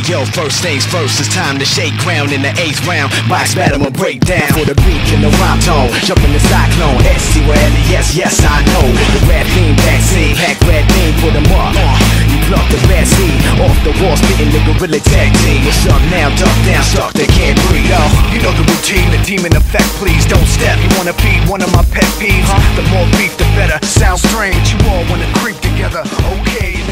yo, first things first, it's time to shake ground in the 8th round. Box battle, I'ma break down for the beat and the rhyme tone. Jump in the cyclone, S-C-O-L-E-S, yes I know. The rap beam vaccine, pack red beam, put them up. You pluck the bad seed off the wall, spitting the gorilla tag team. What's up now, duck down, stuck, they can't breathe. Yo, you know the routine, the demon effect, please don't step. You wanna feed one of my pet peeves? The more beef, the better. Sounds strange, you all wanna creep together, okay.